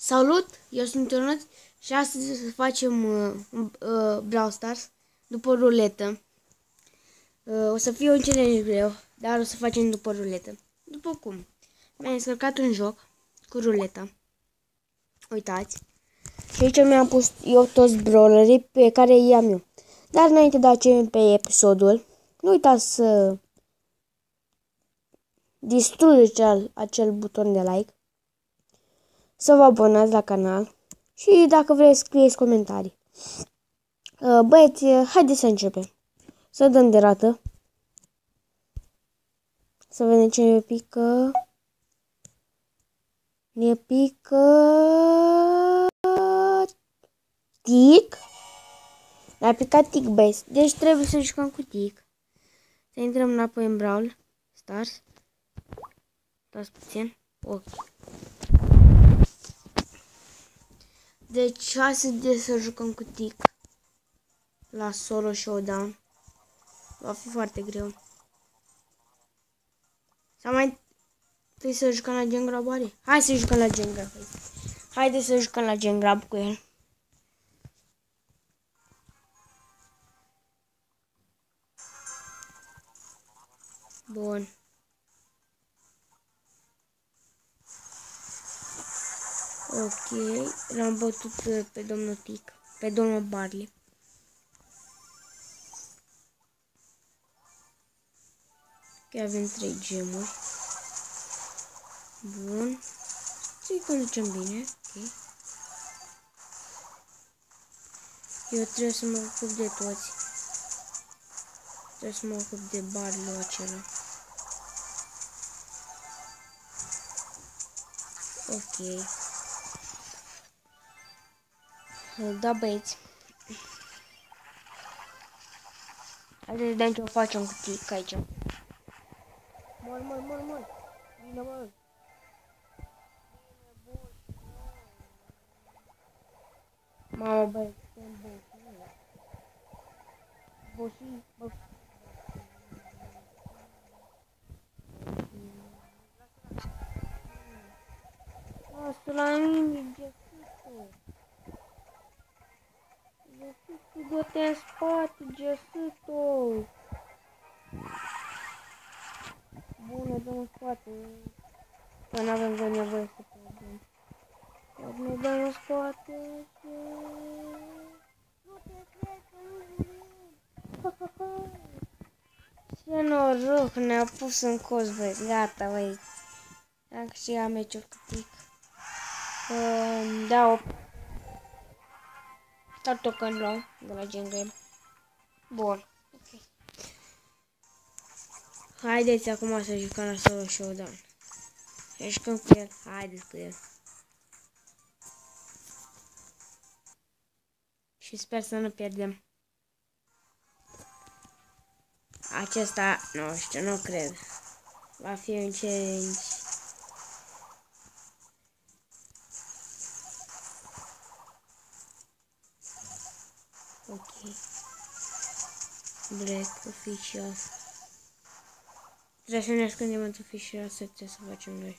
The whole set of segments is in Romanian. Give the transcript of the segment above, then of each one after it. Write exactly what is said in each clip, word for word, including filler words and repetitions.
Salut, eu sunt Ionuț și astăzi o să facem uh, uh, Brawl Stars după ruletă. Uh, o să fie un challenge greu, dar o să facem după ruletă. După cum? Mi-am descărcat un joc cu ruleta. Uitați. Și aici mi-am pus eu toți brawlerii pe care i-am eu. Dar înainte de a începe pe episodul, nu uitați să distrugeți acel, acel buton de like, să vă abonați la canal și dacă vreți scrieți comentarii. Băieți, haideți să începem. Să dăm de rată. Să vedem ce ne pică. Ne pică tic. Ne-a picat tic, băieți. Deci trebuie să jucăm cu tic. Să intrăm înapoi în Brawl Stars. Dați puțin. Ok. Deci astăzi să jucăm cu tic la solo showdown. Va fi foarte greu. Sau mai trebuie să jucăm la gen grab, oare? Hai să jucăm la gen grab. Haideți să jucăm la gen grab cu el. Bun. Ok, l-am bătut pe domnul Tic, pe domnul Barley. Ok, avem trei gemuri. Bun. Să-i conducem bine. Ok. Eu trebuie să mă ocup de toți. Trebuie să mă ocup de Barley acela. Ok. Da, băieți. Haideți să vedem ce o facem cu Tic aici. Mor, mor, mor, mor. Bine, mor. Mamă, băieți, suntem boși. Boși, boși. Lasă la mine, Gesitu. Gesitu, dă-te în spate, Gesitu. Bună, dă în spate. Că n-avem voi nevoie să pierdem. Dar ne dăm în spate și... Nu te cred că nu murim. Ce noroc, ne-a pus în cos, băi. Gata, băi. Am câștigat meciul cu Tic. Uh, da, o... Start token luăm de la gen grab. Bun. Ok. Haideți acum să jucăm la solo showdown. Să jucăm cu el. Haideți cu el. Și sper să nu pierdem. Acesta, nu știu, nu cred. Va fi un challenge. Ok. Black official. Trebuie să ne ascundem într-o fișă, asta trebuie să facem noi.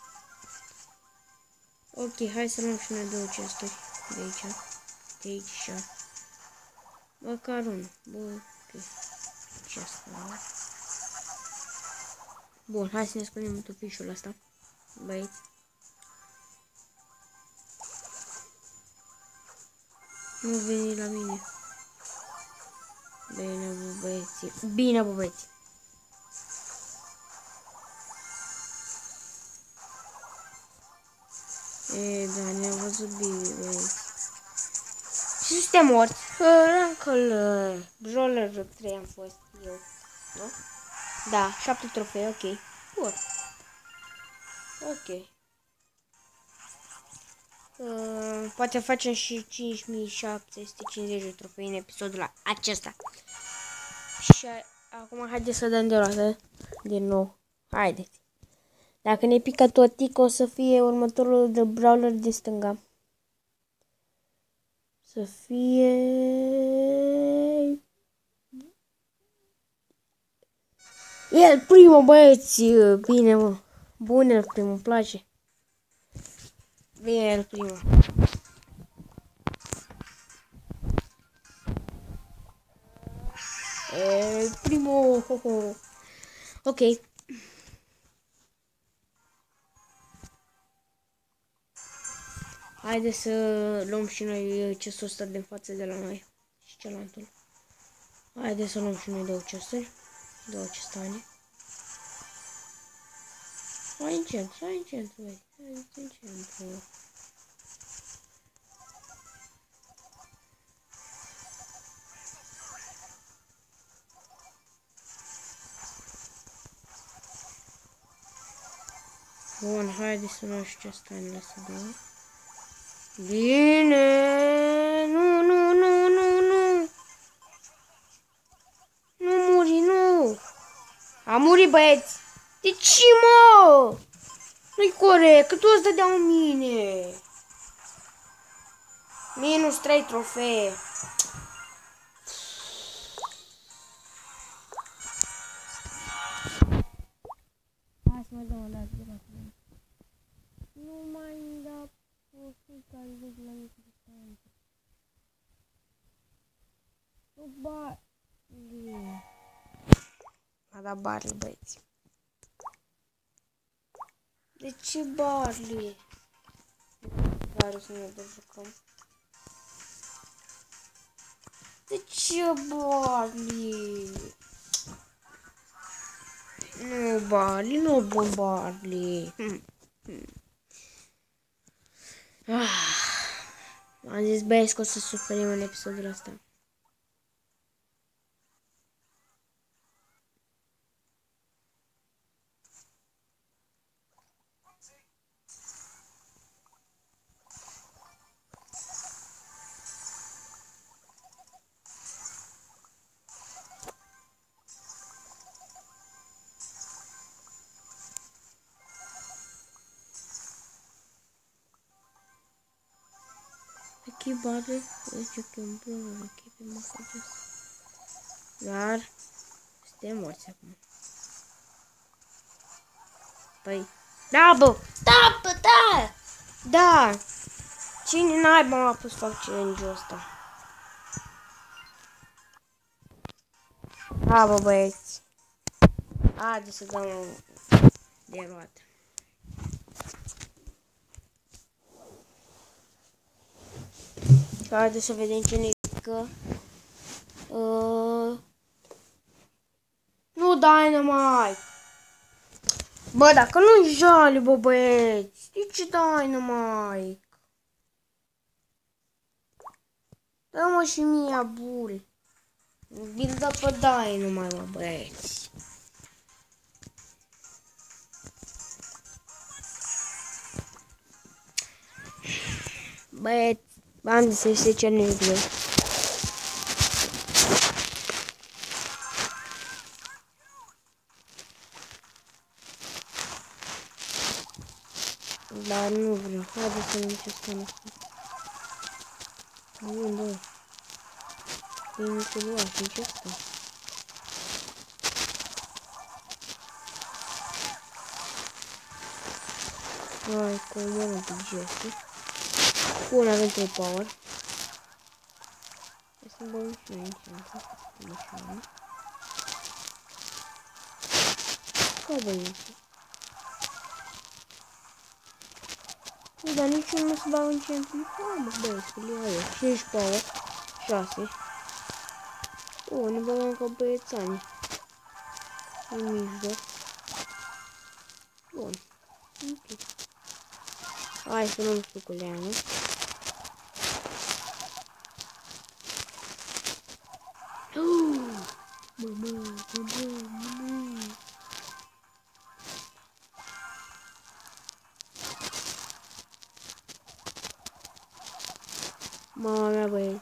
Ok, hai să luăm și noi două chesturi de aici. De aici. Măcar unul. Bun, ok. Ce asta? Bun, hai să ne ascundem într-o fișul ăsta. Băieți. Nu veni la mine. Bine, bă, băieți. Bine, bă, băieți. E, da, ne-am văzut bine, băieți. Și suntem morți. Rankul uh, Brawler trei am fost eu. Nu? Da, șapte trofei, ok. Bun. Ok. Uh, poate facem și cinci mii șapte sute cincizeci de trofei în episodul acesta. Și acum haideți să dăm de roată din nou. Haideți. Dacă ne pică tot Tic, o să fie următorul de brawler din stânga. Să fie... El primul, băieți. Bine, mă. Bun, el primul, îmi place. Vine el primul. El primul. Ho, ho. Ok. Haideți să luăm și noi chestul ăsta din față de la noi. Și cealaltul. Haideți să luăm și noi două chesturi. Două chestane. Hai încet, hai încet, băi. Hai încet, bă. Bun, haide să luăm și chestanele astea două. Bine! Nu, nu, nu, nu, nu! Nu muri, nu! A murit, băieți! De ce, mă? Nu-i corect, că tu îți dădeau în mine! Minus trei trofee. Hai să mai dăm o dată de la tine. Nu mai îmi da postul care de la distanță. Nu Barley. A dat Barley, băieți. De ce Barley? Care să ne jucăm? De ce Barley? Nu Barley, nu bun Barley. Hm. Hm. Ah. Am zis băieți că o să suferim în episodul ăsta. Aqui bora, este aqui um problema aqui pra mostrar isso. Dar, suntem morți acum. Păi, da, bă, da, bă, da, da. Cine naiba m-a pus să fac challenge-ul ăsta? Da, bă, băieți. Haide să dăm de roată. Haide să vedem cine că uh, nu Dynamite. Bă, dacă nu-i jale, bă, băieți. De ce Dynamite? Dă-mă și mie bul. Vi-l dă pe Dynamite, mă, băieți. Băieți, v-am zis să este cel negru. Dar nu vreau. Haide să nu ce spune asta. Nu, bă. E Nicolae, nici asta. Hai, comună pe gestul. Bun, avem trei power. Hai să băgăm și noi înceanță. Ca băieți. Ui, dar niciun nu se bagă în centru. Ha, mă, băieți, că le iau eu. cinci power. șase. O, ne băgăm ca băiețani. În mijloc. Bun. Ok. Hai să luăm suculeană. Bă, bă, bă, bă, bă. Mama mea, băieți.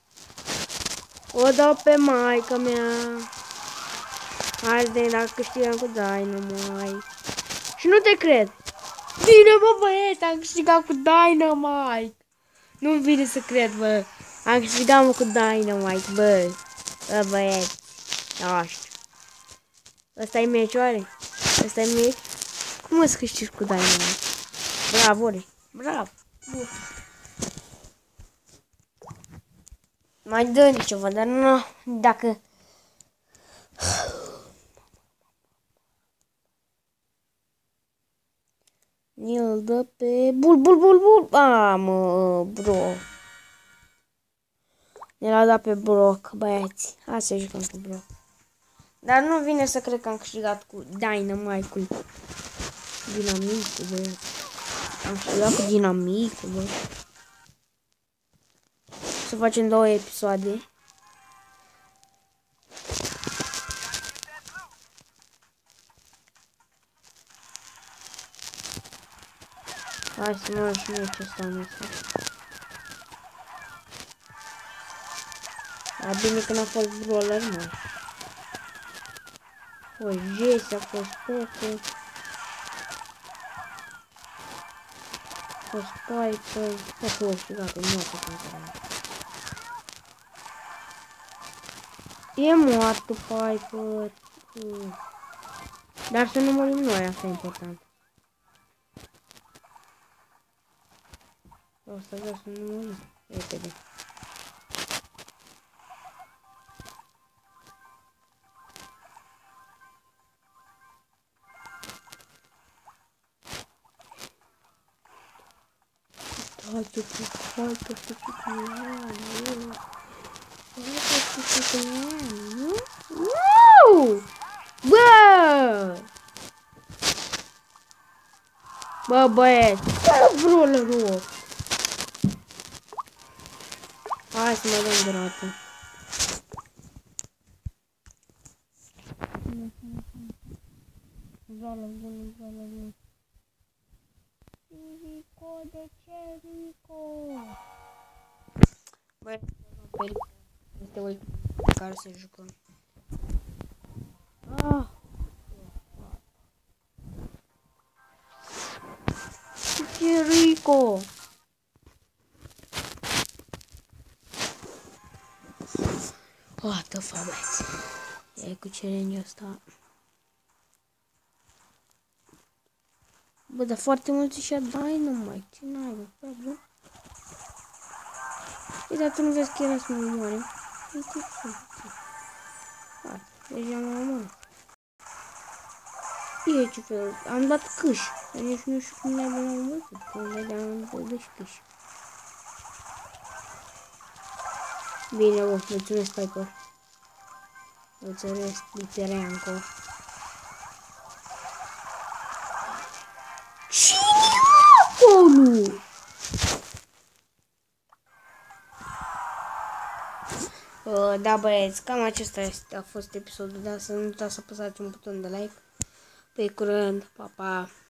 O dau pe maica mea. Haide, dacă câștigăm cu Dynamite. Și nu te cred. Bine, mă, băieți, am câștigat cu Dynamite. Nu-mi vine să cred, bă. Am câștigat, mă, cu Dynamite, bă. Bă, băieți. Da, știu. Ăsta-i meci, oare? Ăsta-i meci? Cum o să câștigi cu Dynamite? Bravo, re. Bravo. Bun. Mai dă ceva, dar nu, dacă... El dă pe... Bul, bul, bul, bul! A, mă, bro. El a dat pe Brock, băieți. Hai să jucăm cu Brock. Dar nu vine să cred că am câștigat cu Dynamite-ul. Dinamicul, băieți. Am câștigat cu Dinamicul, băieți. Să facem două episoade. Hai să mă și noi ce stau ăsta. A bine că n-a fost brawler, mă. O Jesse, a fost Poco. A fost Piper. A fost, gata, nu a fost încă. E moartă Piper. Uh. Dar să nu murim noi, asta e important. O să vreau să nu murim. Repede. Hai că fi, hai că fi cu mine. Hai că fi cu mine. Uuuu! Bă! Bă, băieți! Bă, brawlerul! Hai să mă dăm dreapta. Zală bună, zală bună. Rico, de ce Rico? Băi, este ultimul pe care se jucăm. Ah! Ce Rico? What the fuck, băieți? E cu challenge-ul ăsta. Bă, dar foarte mulți și-a Dynamite. Ce n-ai, bă, bă? E, dar tu nu vezi că era să mă omoare. Uite ce. Hai, deja m-a omoare. E ce fel. Am dat câș. Dar nici nu știu cum ne-am văzut. Că îmi vedeam de și câș. Bine, bă, mulțumesc, Piper. Mulțumesc, Litereanco. Cine acolo? Uh, da, băieți, cam acesta este, a fost episodul, dar să nu uitați să apăsați un buton de like. Pe curând, pa, pa!